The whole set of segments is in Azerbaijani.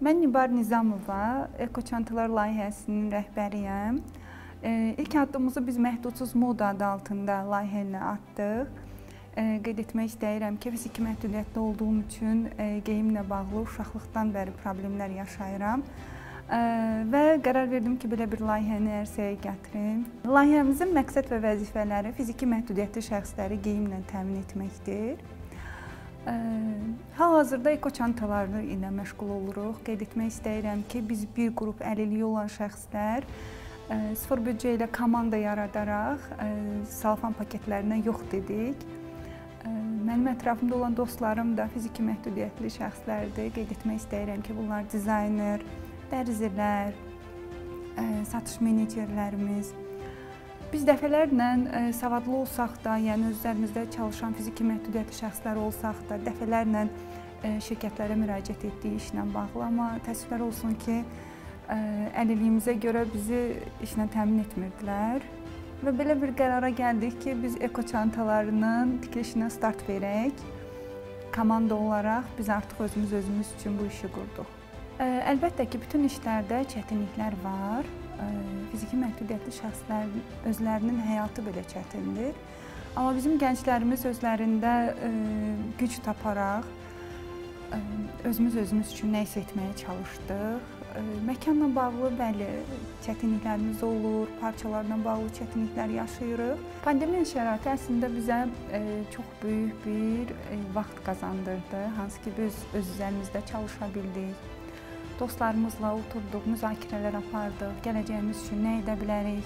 Mən Nibar Nizamova, Eko-çantalar layihəsinin rəhbəriyəm. İlk addımımızı biz Məhdudsuz Moda adı altında layihə ilə atdıq. Qeyd etmək istəyirəm ki, fiziki məhdudiyyətli olduğum üçün geyimlə bağlı uşaqlıqdan bəri problemlər yaşayıram. Və qərar verdim ki, belə bir layihəni ərsəyə gətirim. Layihəmizin məqsəd və vəzifələri fiziki məhdudiyyətli şəxsləri geyimlə təmin etməkdir. Hal-hazırda eko-çantaları ilə məşğul oluruq. Qeyd etmək istəyirəm ki, biz bir qrup əlilliyi olan şəxslər sıfır büdcə ilə komanda yaradaraq salfan paketlərinə yox dedik. Mənim ətrafımda olan dostlarım da fiziki məhdudiyyətli şəxslərdir. Qeyd etmək istəyirəm ki, bunlar dizayner, dərzilər, satış menecerlərimiz. Biz dəfələrlə savadlı olsaq da, yəni özlərimizdə çalışan fiziki məhdudiyyətli şəxslər olsaq da, dəfələrlə şirkətlərə müraciət etdiyi işlə bağlı, amma təəssüflər olsun ki, əlilliyimizə görə bizi işlə təmin etmirdilər. Və belə bir qərara gəldik ki, biz eko-çantalarının tikilişinə start verək. Komanda olaraq biz artıq özümüz üçün bu işi qurduq. Əlbəttə ki, bütün işlərdə çətinliklər var. Fiziki məhdudiyyətli şəxslərin özlərinin həyatı belə çətindir. Amma bizim gənclərimiz özlərində güc taparaq özümüz üçün nə isə etməyə çalışdıq. Məkanla bağlı bəli, çətinliklərimiz olur, parçalarla bağlı çətinliklər yaşayırıq. Pandemiya şəraiti əslində bizə çox böyük bir vaxt qazandırdı, hansı ki biz öz üzərimizdə çalışa bildik. Dostlarımızla oturduq, müzakirələr apardıq, gələcəyimiz üçün nə edə bilərik.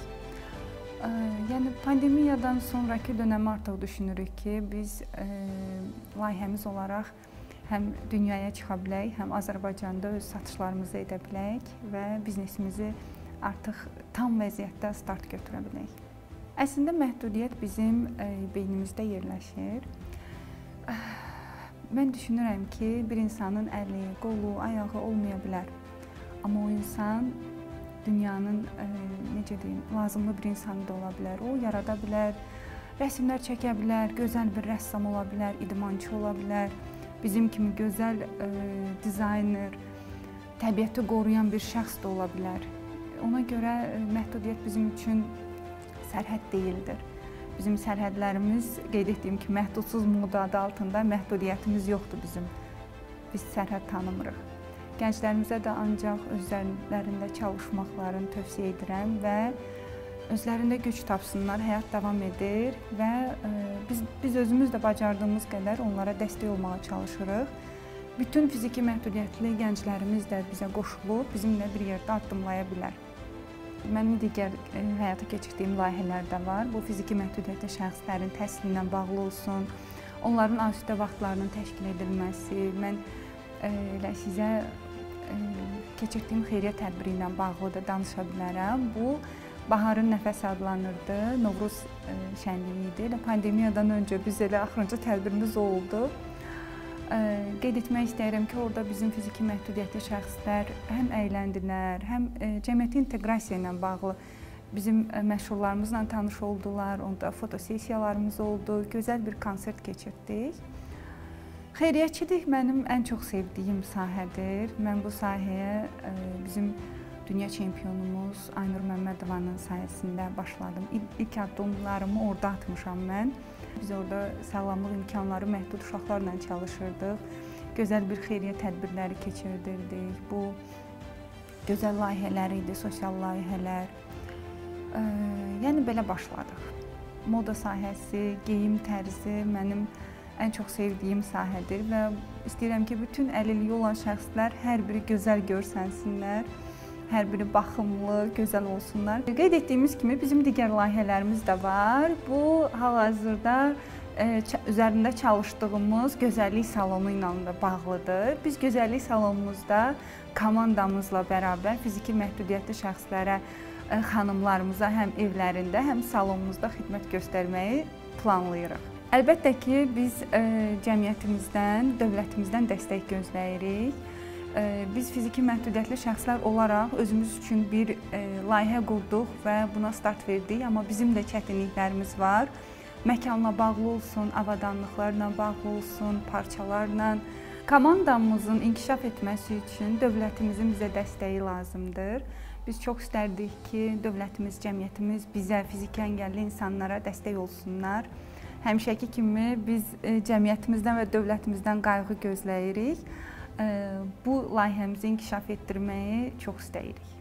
Yəni pandemiyadan sonraki dönəmi artıq düşünürük ki, biz layihəmiz olaraq həm dünyaya çıxa bilək, həm Azərbaycanda öz satışlarımızı edə bilək və biznesimizi artıq tam vəziyyətdə start götürə bilək. Əslində məhdudiyyət bizim beynimizdə yerləşir. Mən düşünürəm ki, bir insanın əli, qolu, ayağı olmaya bilər. Amma o insan dünyanın, necə deyim, lazımlı bir insanı da ola bilər. O yarada bilər, rəsmlər çəkə bilər, gözəl bir rəssam ola bilər, idmançı ola bilər. Bizim kimi gözəl dizayner, təbiəti qoruyan bir şəxs də ola bilər. Ona görə məhdudiyyət bizim üçün sərhəd deyildir. Bizim sərhədlərimiz, qeyd etdiyim ki, Məhdudsuz Moda adı altında məhdudiyyətimiz yoxdur bizim. Biz sərhəd tanımırıq. Gənclərimizə də ancaq özlərində çalışmaqlarını tövsiyə edirəm və özlərində güc tapsınlar, həyat davam edir və biz özümüz də bacardığımız qədər onlara dəstək olmağa çalışırıq. Bütün fiziki məhdudiyyətli gənclərimiz də bizə qoşulub, bizimlə bir yerdə addımlaya bilər. Mənim digər həyata keçirdiyim layihələr də var. Bu, fiziki məhdudiyyətli şəxslərin təhsili ilə bağlı olsun, onların asudə vaxtlarının təşkil edilməsi. Mən elə sizə keçirdiyim xeyriyyə tədbiri ilə bağlı da danışa bilərəm. Bu, Baharın Nəfəsi adlanırdı, Novruz şənliyi idi. Pandemiyadan öncə biz elə axırıncı tədbirimiz oldu. Qeyd etmək istəyirəm ki, orada bizim fiziki məhdudiyyətli şəxslər həm əyləndilər, həm cəmiyyəti inteqrasiya ilə bağlı bizim məşğullarımızla tanış oldular, onda fotosessiyalarımız oldu, gözəl bir konsert keçirdik. Xeyriyyəçilik mənim ən çox sevdiyim sahədir. Mən bu sahəyə bizim dünya çempionumuz Aynur Məmmədovanın sayəsində başladım. İlk addımlarımı orada atmışam mən. Biz orada sağlamlıq imkanları məhdud uşaqlarla çalışırdıq. Gözəl bir xeyriyyə tədbirləri keçirdirdik. Bu, gözəl layihələr idi, sosial layihələr. Yəni, belə başladıq. Moda sahəsi, geyim tərzi mənim ən çox sevdiyim sahədir və istəyirəm ki, bütün əlilliyi olan şəxslər hər biri gözəl görsənsinlər. Hər biri baxımlı, gözəl olsunlar. Qeyd etdiyimiz kimi bizim digər layihələrimiz də var. Bu, hal-hazırda üzərində çalışdığımız gözəllik salonu ilə də bağlıdır. Biz gözəllik salonumuzda komandamızla bərabər fiziki məhdudiyyətli şəxslərə, xanımlarımıza həm evlərində, həm salonumuzda xidmət göstərməyi planlayırıq. Əlbəttə ki, biz cəmiyyətimizdən, dövlətimizdən dəstək gözləyirik. Biz fiziki məhdudiyyətli şəxslər olaraq özümüz üçün bir layihə qurduq və buna start verdik, amma bizim də çətinliklərimiz var. Məkanla bağlı olsun, avadanlıqlarla bağlı olsun, parçalarla, Komandamızın inkişaf etməsi üçün dövlətimizin bizə dəstəyi lazımdır. Biz çox istərdik ki, dövlətimiz, cəmiyyətimiz bizə, fiziki əngəlli insanlara dəstək olsunlar. Həmişəki kimi biz cəmiyyətimizdən və dövlətimizdən qayğı gözləyirik. Bu layihəmizi inkişaf etdirməyi çox istəyirik.